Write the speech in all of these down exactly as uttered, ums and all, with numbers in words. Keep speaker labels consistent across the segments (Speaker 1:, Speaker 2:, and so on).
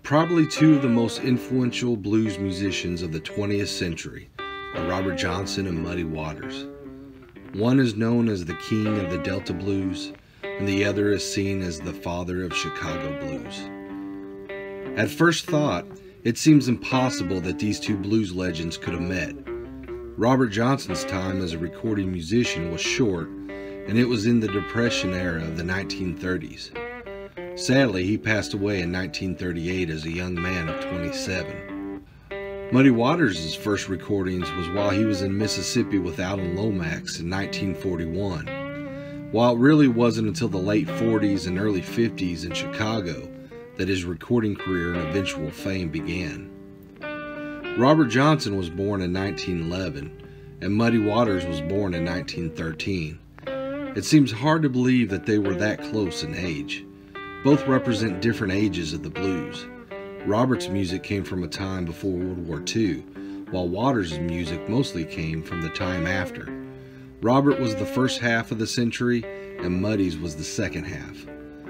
Speaker 1: Probably two of the most influential blues musicians of the twentieth century are Robert Johnson and Muddy Waters. One is known as the king of the Delta blues, and the other is seen as the father of Chicago blues. At first thought, it seems impossible that these two blues legends could have met. Robert Johnson's time as a recording musician was short, and it was in the Depression era of the nineteen thirties. Sadly, he passed away in nineteen thirty-eight as a young man of twenty-seven. Muddy Waters' first recordings was while he was in Mississippi with Alan Lomax in nineteen forty-one, while it really wasn't until the late forties and early fifties in Chicago that his recording career and eventual fame began. Robert Johnson was born in nineteen eleven, and Muddy Waters was born in nineteen thirteen. It seems hard to believe that they were that close in age. Both represent different ages of the blues. Robert's music came from a time before World War Two, while Waters' music mostly came from the time after. Robert was the first half of the century, and Muddy's was the second half.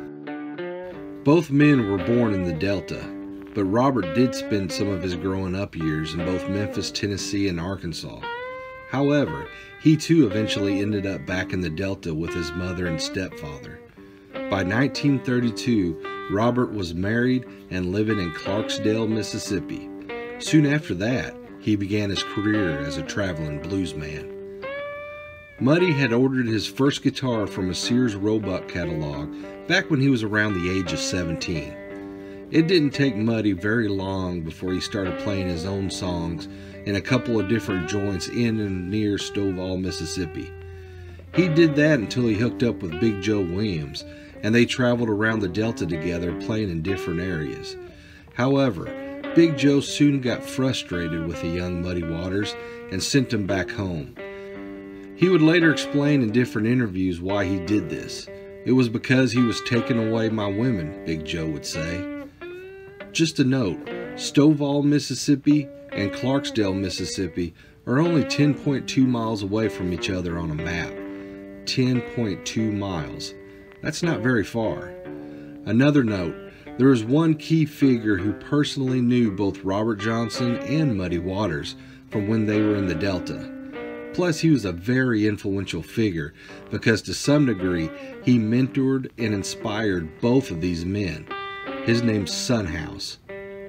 Speaker 1: Both men were born in the Delta, but Robert did spend some of his growing up years in both Memphis, Tennessee, and Arkansas. However, he too eventually ended up back in the Delta with his mother and stepfather. By nineteen thirty-two, Robert was married and living in Clarksdale, Mississippi. Soon after that, he began his career as a traveling bluesman. Muddy had ordered his first guitar from a Sears Roebuck catalog back when he was around the age of seventeen. It didn't take Muddy very long before he started playing his own songs in a couple of different joints in and near Stovall, Mississippi. He did that until he hooked up with Big Joe Williams, and they traveled around the Delta together playing in different areas. However, Big Joe soon got frustrated with the young Muddy Waters and sent him back home. He would later explain in different interviews why he did this. It was because he was taking away my women, Big Joe would say. Just a note, Stovall, Mississippi and Clarksdale, Mississippi are only ten point two miles away from each other on a map. ten point two miles. That's not very far. Another note, there is one key figure who personally knew both Robert Johnson and Muddy Waters from when they were in the Delta. Plus, he was a very influential figure because to some degree, he mentored and inspired both of these men. His name's Son House.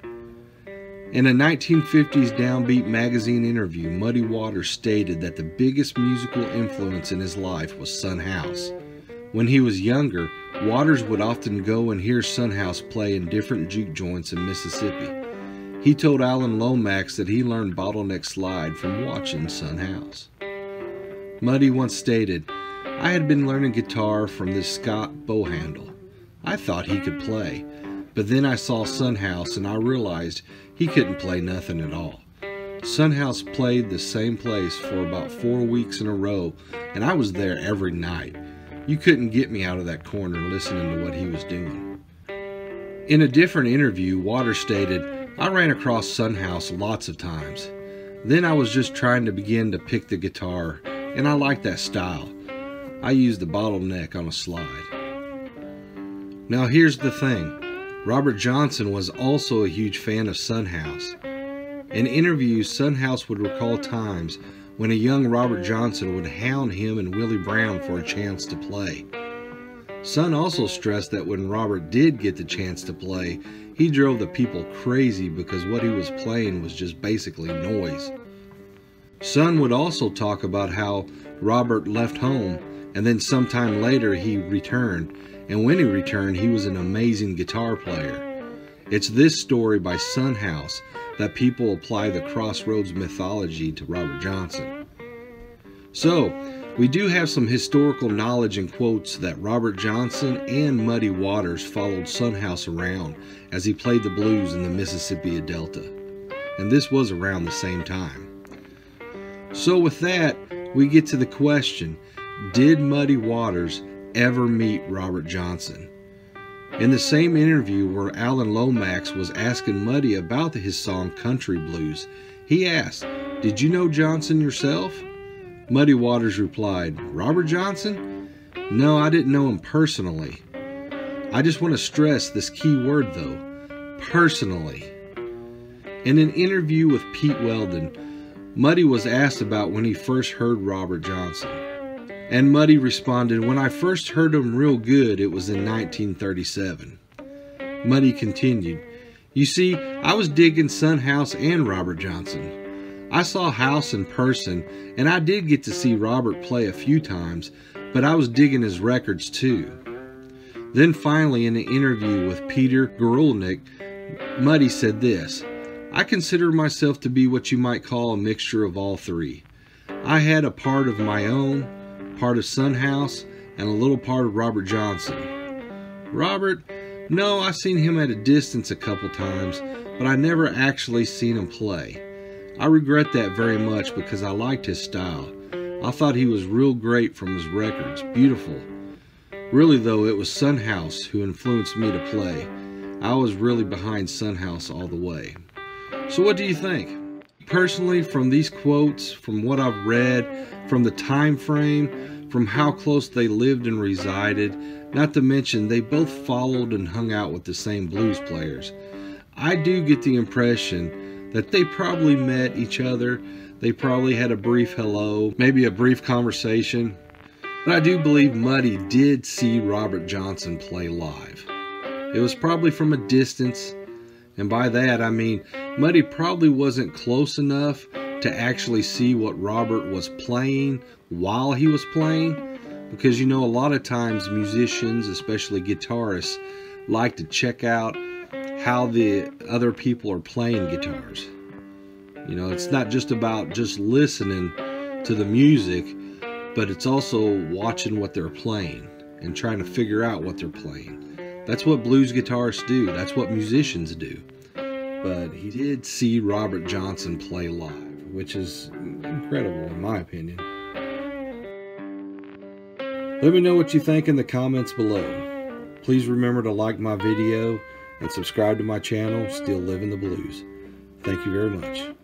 Speaker 1: In a nineteen fifties Downbeat magazine interview, Muddy Waters stated that the biggest musical influence in his life was Son House. When he was younger, Waters would often go and hear Son House play in different juke joints in Mississippi. He told Alan Lomax that he learned Bottleneck Slide from watching Son House. Muddy once stated, "I had been learning guitar from this Scott Bowhandle. I thought he could play, but then I saw Son House and I realized he couldn't play nothing at all. Son House played the same place for about four weeks in a row, and I was there every night. You couldn't get me out of that corner listening to what he was doing." In a different interview, Waters stated, "I ran across Son House lots of times. Then I was just trying to begin to pick the guitar, and I liked that style. I used the bottleneck on a slide." Now here's the thing. Robert Johnson was also a huge fan of Son House. In interviews, Son House would recall times when a young Robert Johnson would hound him and Willie Brown for a chance to play. Son also stressed that when Robert did get the chance to play, he drove the people crazy because what he was playing was just basically noise. Son would also talk about how Robert left home and then sometime later he returned, and when he returned he was an amazing guitar player. It's this story by Son House that people apply the Crossroads mythology to Robert Johnson. So, we do have some historical knowledge and quotes that Robert Johnson and Muddy Waters followed Son House around as he played the blues in the Mississippi Delta. And this was around the same time. So with that, we get to the question, did Muddy Waters ever meet Robert Johnson? In the same interview where Alan Lomax was asking Muddy about his song Country Blues, he asked, "Did you know Johnson yourself?" Muddy Waters replied, "Robert Johnson? No, I didn't know him personally. I just want to stress this key word though, personally. In an interview with Pete Weldon, Muddy was asked about when he first heard Robert Johnson. And Muddy responded, "When I first heard him real good, it was in nineteen thirty-seven. Muddy continued, "You see, I was digging Son House and Robert Johnson. I saw House in person, and I did get to see Robert play a few times, but I was digging his records too." Then finally, in an interview with Peter Gorulnik, Muddy said this, "I consider myself to be what you might call a mixture of all three. I had a part of my own, part of Son House, and a little part of Robert Johnson. Robert, no, I seen him at a distance a couple times, but I never actually seen him play. I regret that very much because I liked his style. I thought he was real great from his records, beautiful. Really though, it was Son House who influenced me to play. I was really behind Son House all the way." So what do you think? Personally, from these quotes, from what I've read, from the time frame, from how close they lived and resided, not to mention they both followed and hung out with the same blues players, I do get the impression that they probably met each other. They probably had a brief hello, maybe a brief conversation. But I do believe Muddy did see Robert Johnson play live. It was probably from a distance, and by that I mean Muddy probably wasn't close enough to actually see what Robert was playing while he was playing, because you know a lot of times musicians, especially guitarists, like to check out how the other people are playing guitars. You know, it's not just about just listening to the music, but it's also watching what they're playing and trying to figure out what they're playing. That's what blues guitarists do. That's what musicians do. But he did see Robert Johnson play live, which is incredible in my opinion. Let me know what you think in the comments below. Please remember to like my video and subscribe to my channel, Still Living the Blues. Thank you very much.